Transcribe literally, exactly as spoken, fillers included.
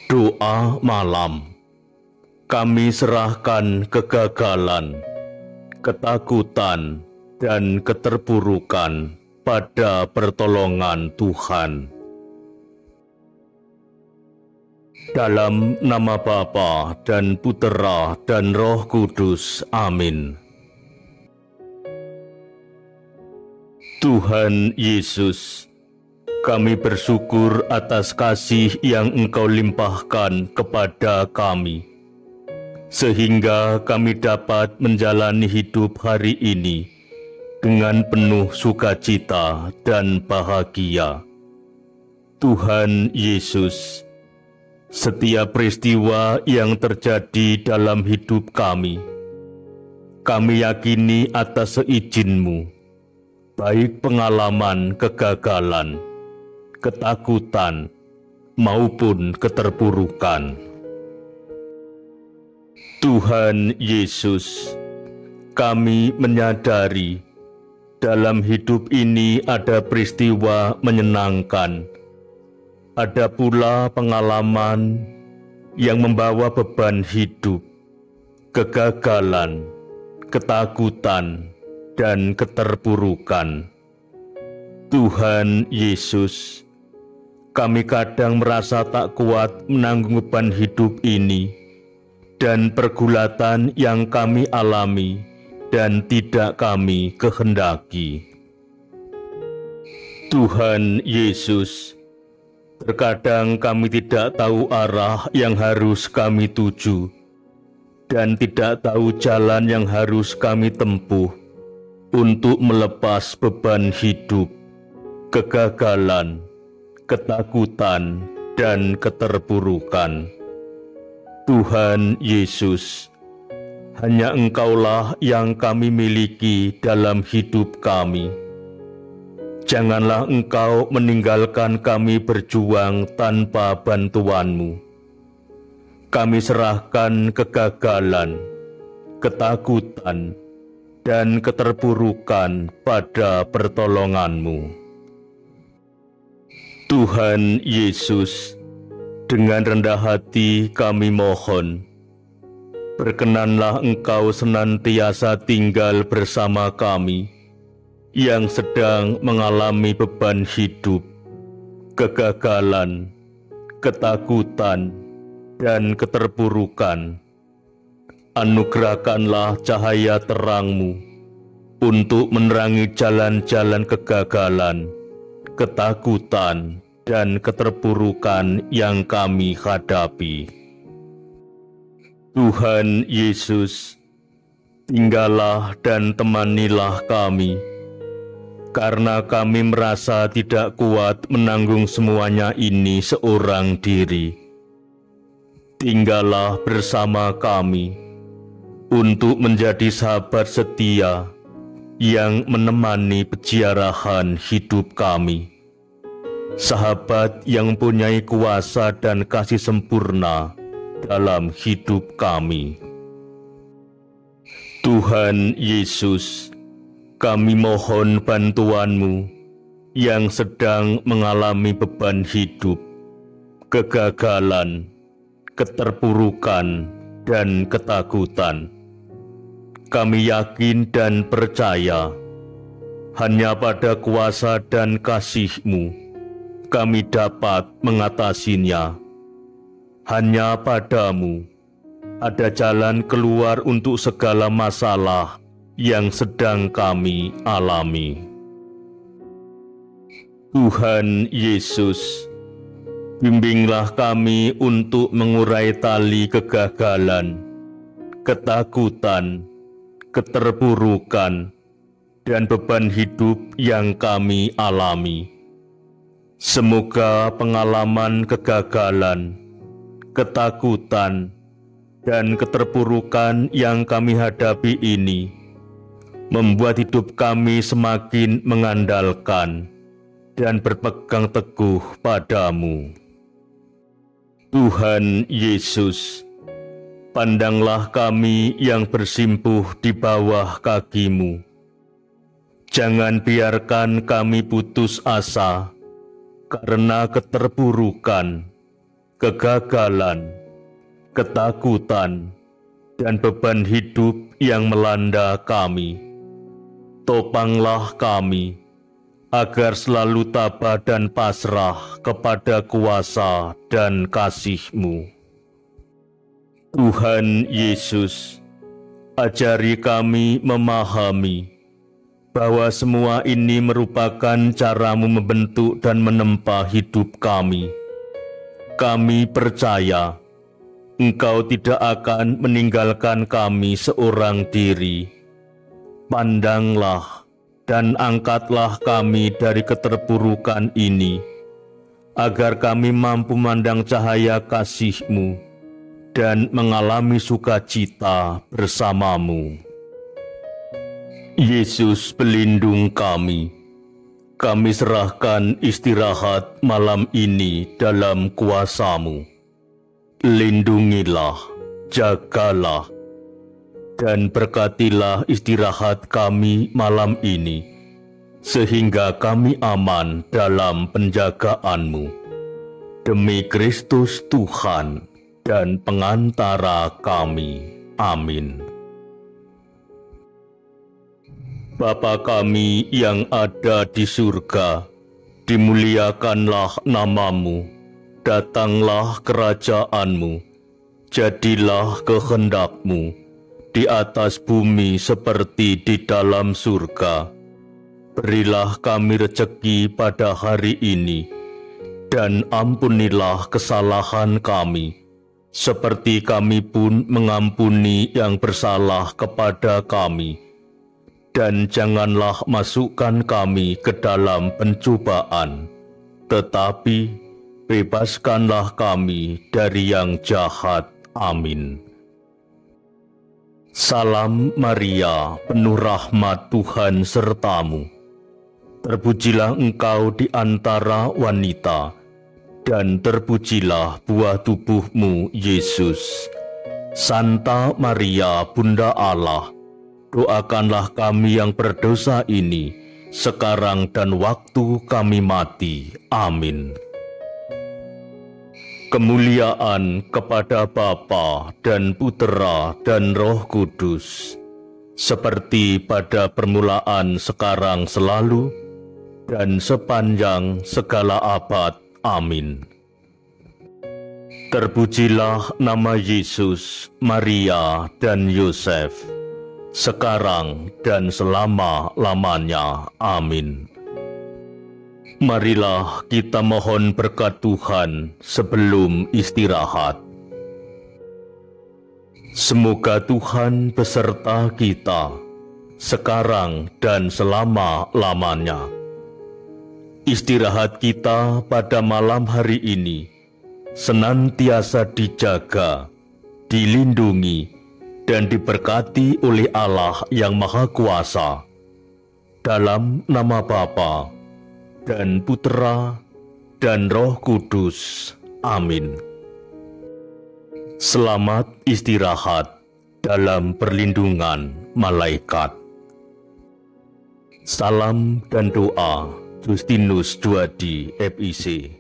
Doa malam. Kami serahkan kegagalan, ketakutan, dan keterpurukan pada pertolongan Tuhan. Dalam nama Bapa dan Putera dan Roh Kudus. Amin. Tuhan Yesus, kami bersyukur atas kasih yang Engkau limpahkan kepada kami, sehingga kami dapat menjalani hidup hari ini dengan penuh sukacita dan bahagia. Tuhan Yesus, setiap peristiwa yang terjadi dalam hidup kami, kami yakini atas seizin-Mu, baik pengalaman kegagalan, ketakutan, maupun keterpurukan. Tuhan Yesus, kami menyadari dalam hidup ini ada peristiwa menyenangkan, ada pula pengalaman yang membawa beban hidup, kegagalan, ketakutan, dan keterpurukan. Tuhan Yesus, kami kadang merasa tak kuat menanggung beban hidup ini dan pergulatan yang kami alami dan tidak kami kehendaki. Tuhan Yesus, terkadang kami tidak tahu arah yang harus kami tuju dan tidak tahu jalan yang harus kami tempuh untuk melepas beban hidup, kegagalan, ketakutan, dan keterpurukan. Tuhan Yesus, hanya Engkaulah yang kami miliki dalam hidup kami. Janganlah Engkau meninggalkan kami berjuang tanpa bantuan-Mu. Kami serahkan kegagalan, ketakutan, dan keterpurukan pada pertolongan-Mu. Tuhan Yesus, dengan rendah hati kami mohon, berkenanlah Engkau senantiasa tinggal bersama kami yang sedang mengalami beban hidup, kegagalan, ketakutan, dan keterpurukan. Anugerahkanlah cahaya terang-Mu untuk menerangi jalan-jalan kegagalan, ketakutan, dan keterpurukan yang kami hadapi. Tuhan Yesus, tinggallah dan temanilah kami, karena kami merasa tidak kuat menanggung semuanya ini seorang diri. Tinggallah bersama kami untuk menjadi sahabat setia yang menemani peziarahan hidup kami, sahabat yang mempunyai kuasa dan kasih sempurna dalam hidup kami. Tuhan Yesus, kami mohon bantuan-Mu yang sedang mengalami beban hidup, kegagalan, keterpurukan, dan ketakutan. Kami yakin dan percaya hanya pada kuasa dan kasih-Mu kami dapat mengatasinya. Hanya padamu ada jalan keluar untuk segala masalah yang sedang kami alami. Tuhan Yesus, bimbinglah kami untuk mengurai tali kegagalan, ketakutan, keterpurukan, dan beban hidup yang kami alami. Semoga pengalaman kegagalan, ketakutan, dan keterpurukan yang kami hadapi ini membuat hidup kami semakin mengandalkan dan berpegang teguh padamu. Tuhan Yesus, pandanglah kami yang bersimpuh di bawah kaki-Mu. Jangan biarkan kami putus asa karena keterpurukan, kegagalan, ketakutan, dan beban hidup yang melanda kami. Topanglah kami, agar selalu tabah dan pasrah kepada kuasa dan kasih-Mu. Tuhan Yesus, ajari kami memahami bahwa semua ini merupakan cara-Mu membentuk dan menempa hidup kami. Kami percaya Engkau tidak akan meninggalkan kami seorang diri. Pandanglah dan angkatlah kami dari keterpurukan ini, agar kami mampu memandang cahaya kasih-Mu dan mengalami sukacita bersama-Mu. Yesus pelindung kami, kami serahkan istirahat malam ini dalam kuasa-Mu. Lindungilah, jagalah, dan berkatilah istirahat kami malam ini, sehingga kami aman dalam penjagaan-Mu. Demi Kristus Tuhan dan pengantara kami. Amin. Bapa kami yang ada di surga, dimuliakanlah nama-Mu, datanglah kerajaan-Mu, jadilah kehendak-Mu di atas bumi seperti di dalam surga. Berilah kami rezeki pada hari ini, dan ampunilah kesalahan kami, seperti kami pun mengampuni yang bersalah kepada kami. Dan janganlah masukkan kami ke dalam pencobaan, tetapi bebaskanlah kami dari yang jahat. Amin. Salam Maria, penuh rahmat Tuhan serta-Mu. Terpujilah Engkau di antara wanita, dan terpujilah buah tubuh-Mu, Yesus. Santa Maria, Bunda Allah, doakanlah kami yang berdosa ini, sekarang dan waktu kami mati. Amin. Kemuliaan kepada Bapa dan Putera dan Roh Kudus, seperti pada permulaan, sekarang, selalu, dan sepanjang segala abad. Amin. Terpujilah nama Yesus, Maria, dan Yosef, sekarang dan selama-lamanya. Amin. Marilah kita mohon berkat Tuhan sebelum istirahat. Semoga Tuhan beserta kita, sekarang dan selama-lamanya. Istirahat kita pada malam hari ini senantiasa dijaga, dilindungi, dan diberkati oleh Allah yang Maha Kuasa. Dalam nama Bapa dan Putera dan Roh Kudus. Amin. Selamat istirahat dalam perlindungan malaikat. Salam dan doa Justinus Dwadi, F I C.